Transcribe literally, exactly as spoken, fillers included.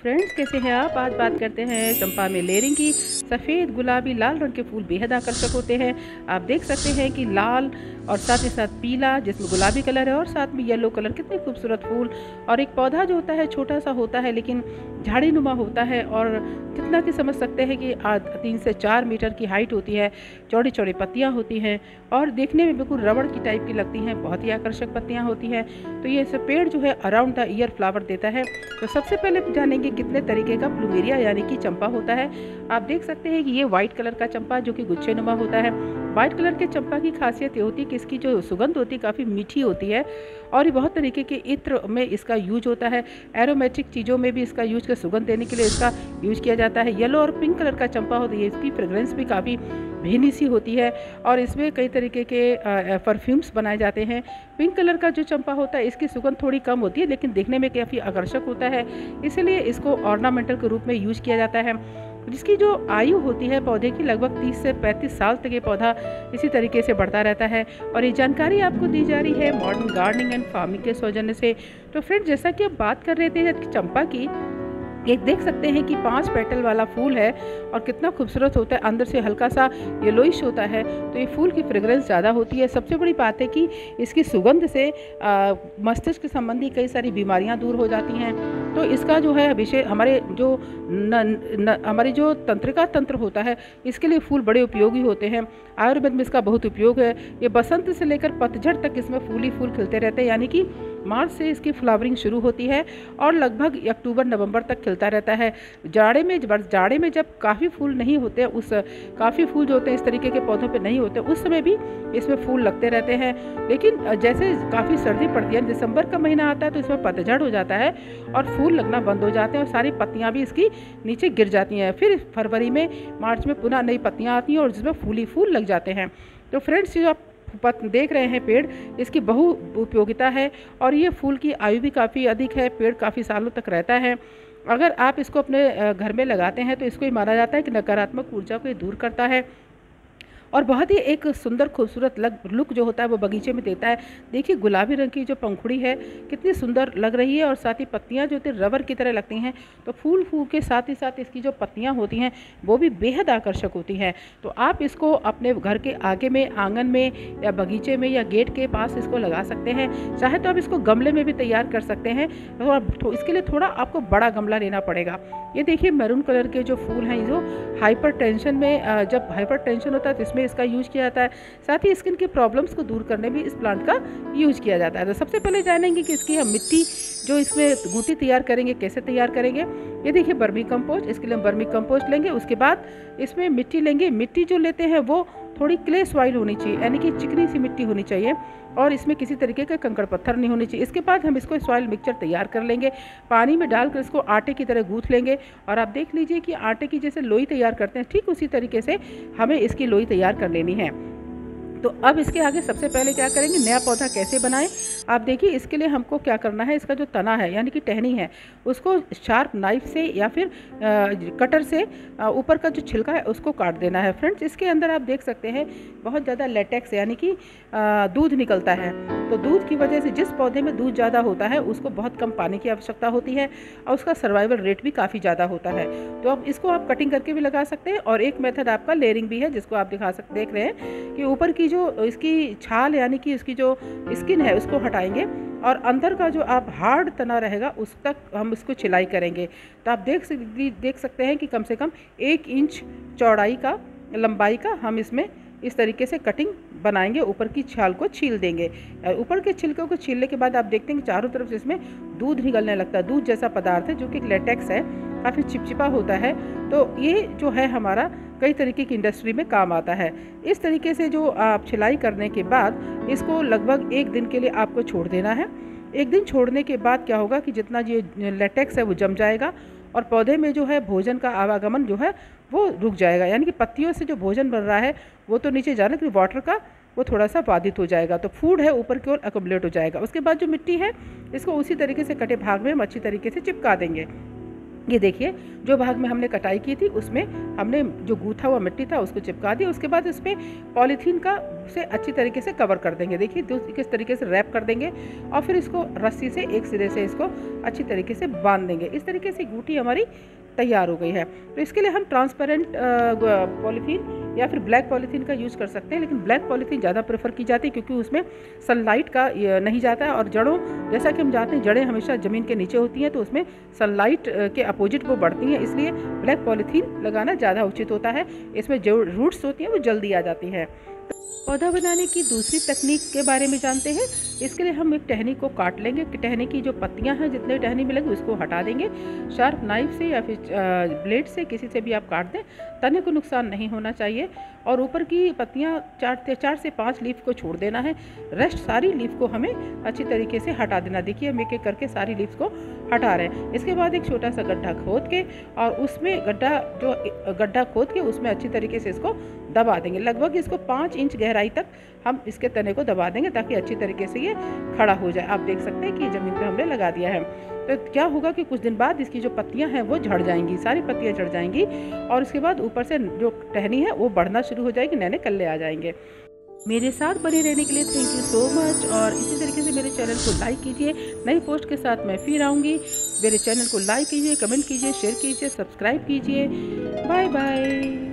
Friends, कैसे हैं आप। आज बात करते हैं चंपा में लेयरिंग की। सफ़ेद, गुलाबी, लाल रंग के फूल बेहद आकर्षक होते हैं। आप देख सकते हैं कि लाल और साथ ही साथ पीला, जिसमें गुलाबी कलर है, और साथ में येलो कलर, कितने खूबसूरत फूल। और एक पौधा जो होता है छोटा सा होता है लेकिन झाड़ी नुमा होता है, और जितना कि समझ सकते हैं कि तीन से चार मीटर की हाइट होती है। चौड़ी चौड़ी पत्तियाँ होती हैं और देखने में बिल्कुल रबड़ की टाइप की लगती हैं। बहुत ही आकर्षक पत्तियाँ होती हैं। तो ये सब पेड़ जो है अराउंड द ईयर फ्लावर देता है। तो सबसे पहले जानेंगे कितने तरीके का प्लूमेरिया यानी कि चंपा होता है। आप देख सकते हैं कि ये वाइट कलर का चंपा जो कि गुच्छे नुमा होता है। वाइट कलर के चंपा की खासियत ये होती है कि इसकी जो सुगंध होती है काफ़ी मीठी होती है, और ये बहुत तरीके के इत्र में इसका यूज होता है। एरोमेटिक चीज़ों में भी इसका यूज कर सुगंध देने के लिए इसका यूज किया जाता है। येलो और पिंक कलर का चंपा होता है, इसकी फ्रेग्रेंस भी काफ़ी भीनी सी होती है, और इसमें कई तरीके के परफ्यूम्स बनाए जाते हैं। पिंक कलर का जो चंपा होता है इसकी सुगंध थोड़ी कम होती है लेकिन देखने में काफ़ी आकर्षक होता है, इसलिए इसको ऑर्नामेंटल के रूप में यूज किया जाता है। जिसकी जो आयु होती है पौधे की लगभग तीस से पैंतीस साल तक ये पौधा इसी तरीके से बढ़ता रहता है। और ये जानकारी आपको दी जा रही है मॉडर्न गार्डनिंग एंड फार्मिंग के सौजन्य से। तो फ्रेंड, जैसा कि अब बात कर रहे थे चंपा की, एक देख सकते हैं कि पांच पेटल वाला फूल है और कितना खूबसूरत होता है। अंदर से हल्का सा येलोइश होता है, तो ये फूल की फ्रेग्रेंस ज़्यादा होती है। सबसे बड़ी बात है कि इसकी सुगंध से मस्तिष्क संबंधी कई सारी बीमारियां दूर हो जाती हैं। तो इसका जो है विषय हमारे जो न, न, हमारी जो तंत्रिका तंत्र होता है इसके लिए फूल बड़े उपयोगी होते हैं। आयुर्वेद में इसका बहुत उपयोग है। ये बसंत से लेकर पतझड़ तक इसमें फूल ही फूल खिलते रहते हैं, यानी कि मार्च से इसकी फ्लावरिंग शुरू होती है और लगभग अक्टूबर नवंबर तक खिलता रहता है। जाड़े में जाड़े में जब काफ़ी फूल नहीं होते, उस काफ़ी फूल जो होते हैं इस तरीके के पौधों पे नहीं होते, उस समय भी इसमें फूल लगते रहते हैं। लेकिन जैसे काफ़ी सर्दी पड़ती है, दिसंबर का महीना आता है, तो इसमें पतझड़ हो जाता है और फूल लगना बंद हो जाते हैं और सारी पत्तियाँ भी इसकी नीचे गिर जाती हैं। फिर फरवरी में, मार्च में पुनः नई पत्तियाँ आती हैं और जिसमें फूल ही फूल लग जाते हैं। तो फ्रेंड्स, जो आप देख रहे हैं पेड़, इसकी बहु उपयोगिता है और ये फूल की आयु भी काफ़ी अधिक है। पेड़ काफ़ी सालों तक रहता है। अगर आप इसको अपने घर में लगाते हैं तो इसको ही माना जाता है कि नकारात्मक ऊर्जा को दूर करता है और बहुत ही एक सुंदर खूबसूरत लग लुक जो होता है वो बगीचे में देता है। देखिए, गुलाबी रंग की जो पंखुड़ी है कितनी सुंदर लग रही है और साथ ही पत्तियां जो होती है रबर की तरह लगती हैं। तो फूल फूल के साथ ही साथ इसकी जो पत्तियां होती हैं वो भी बेहद आकर्षक होती हैं। तो आप इसको अपने घर के आगे में, आंगन में या बगीचे में या गेट के पास इसको लगा सकते हैं। चाहे तो आप इसको गमले में भी तैयार कर सकते हैं, तो इसके लिए थोड़ा आपको बड़ा गमला लेना पड़ेगा। ये देखिए, मैरून कलर के जो फूल हैं, जो हाइपर टेंशन में, जब हाइपर टेंशन होता है तो इसमें इसका यूज किया जाता है। साथ ही स्किन की प्रॉब्लम्स को दूर करने में इस प्लांट का यूज किया जाता है। तो सबसे पहले जानेंगे कि इसकी हम मिट्टी जो इसमें गुटी तैयार करेंगे कैसे तैयार करेंगे। ये देखिए, बर्मी कंपोस्ट, इसके लिए हम बर्मी कंपोस्ट लेंगे। उसके बाद इसमें मिट्टी लेंगे। मिट्टी जो लेते हैं वो थोड़ी क्ले सॉइल होनी चाहिए, यानी कि चिकनी सी मिट्टी होनी चाहिए और इसमें किसी तरीके के कंकड़ पत्थर नहीं होने चाहिए। इसके बाद हम इसको सॉइल मिक्सचर तैयार कर लेंगे। पानी में डालकर इसको आटे की तरह गूंथ लेंगे और आप देख लीजिए कि आटे की जैसे लोई तैयार करते हैं, ठीक उसी तरीके से हमें इसकी लोई तैयार कर लेनी है। तो अब इसके आगे सबसे पहले क्या करेंगे, नया पौधा कैसे बनाएं। आप देखिए, इसके लिए हमको क्या करना है, इसका जो तना है यानी कि टहनी है उसको शार्प नाइफ से या फिर कटर से ऊपर का जो छिलका है उसको काट देना है। फ्रेंड्स, इसके अंदर आप देख सकते हैं बहुत ज़्यादा लेटेक्स यानी कि दूध निकलता है। तो दूध की वजह से जिस पौधे में दूध ज़्यादा होता है उसको बहुत कम पानी की आवश्यकता होती है और उसका सर्वाइवल रेट भी काफ़ी ज़्यादा होता है। तो अब इसको आप कटिंग करके भी लगा सकते हैं और एक मेथड आपका लेयरिंग भी है, जिसको आप दिखा सकते देख रहे हैं कि ऊपर की जो इसकी छाल यानी कि इसकी जो स्किन है उसको हटाएंगे और अंदर का जो आप हार्ड तना रहेगा उस तक हम इसको छिलाई करेंगे। तो आप देख देख सकते हैं कि कम से कम एक इंच चौड़ाई का, लंबाई का हम इसमें इस तरीके से कटिंग बनाएंगे। ऊपर की छाल को छील देंगे। ऊपर के छिलकों को छीलने के बाद आप देखते हैं कि चारों तरफ से इसमें दूध निकलने लगता है। दूध जैसा पदार्थ है जो कि लेटेक्स है, काफ़ी चिपचिपा होता है। तो ये जो है हमारा कई तरीके की इंडस्ट्री में काम आता है। इस तरीके से जो आप छिलाई करने के बाद इसको लगभग एक दिन के लिए आपको छोड़ देना है। एक दिन छोड़ने के बाद क्या होगा कि जितना ये लेटेक्स है वो जम जाएगा और पौधे में जो है भोजन का आवागमन जो है वो रुक जाएगा, यानी कि पत्तियों से जो भोजन बन रहा है वो तो नीचे जाना, कि वाटर का वो थोड़ा सा बाधित हो जाएगा। तो फूड है ऊपर की ओर अकोमोडेट हो जाएगा। उसके बाद जो मिट्टी है इसको उसी तरीके से कटे भाग में हम अच्छी तरीके से चिपका देंगे। ये देखिए, जो भाग में हमने कटाई की थी उसमें हमने जो गूथा हुआ मिट्टी था उसको चिपका दिया। उसके बाद इस पर पॉलीथीन का से अच्छी तरीके से कवर कर देंगे। देखिए तो किस तरीके से रैप कर देंगे और फिर इसको रस्सी से एक सिरे से इसको अच्छी तरीके से बांध देंगे। इस तरीके से गूठी हमारी तैयार हो गई है। तो इसके लिए हम ट्रांसपेरेंट पॉलीथीन या फिर ब्लैक पॉलीथीन का यूज़ कर सकते हैं, लेकिन ब्लैक पॉलीथीन ज़्यादा प्रेफर की जाती है क्योंकि उसमें सनलाइट का नहीं जाता है और जड़ों, जैसा कि हम जानते हैं जड़ें हमेशा ज़मीन के नीचे होती हैं तो उसमें सनलाइट के अपोजिट वो बढ़ती हैं, इसलिए ब्लैक पॉलीथीन लगाना ज़्यादा उचित होता है। इसमें जो रूट्स होती हैं वो जल्दी आ जाती हैं। पौधा बनाने की दूसरी तकनीक के बारे में जानते हैं। इसके लिए हम एक टहनी को काट लेंगे। टहनी की जो पत्तियां हैं, जितने टहनी मिलेंगे उसको हटा देंगे शार्प नाइफ से या फिर ब्लेड से, किसी से भी आप काट दें। तने को नुकसान नहीं होना चाहिए और ऊपर की पत्तियां चार चार से पाँच लीफ को छोड़ देना है। रेस्ट सारी लीफ को हमें अच्छी तरीके से हटा देना। देखिए हम एक एक करके सारी लीफ को हटा रहे हैं। इसके बाद एक छोटा सा गड्ढा खोद के और उसमें गड्ढा जो गड्ढा खोद के उसमें अच्छी तरीके से इसको दबा देंगे। लगभग इसको पाँच इंच गहराई तक हम इसके तने को दबा देंगे ताकि अच्छी तरीके से ये खड़ा हो जाए। आप देख सकते हैं कि ज़मीन पे हमने लगा दिया है। तो क्या होगा कि कुछ दिन बाद इसकी जो पत्तियां हैं वो झड़ जाएंगी, सारी पत्तियां झड़ जाएंगी और इसके बाद ऊपर से जो टहनी है वो बढ़ना शुरू हो जाएगी, नए नए कल्ले आ जाएंगे। मेरे साथ बने रहने के लिए थैंक यू सो मच और इसी तरीके से मेरे चैनल को लाइक कीजिए। नई पोस्ट के साथ मैं फिर आऊँगी। मेरे चैनल को लाइक कीजिए, कमेंट कीजिए, शेयर कीजिए, सब्सक्राइब कीजिए। Bye bye.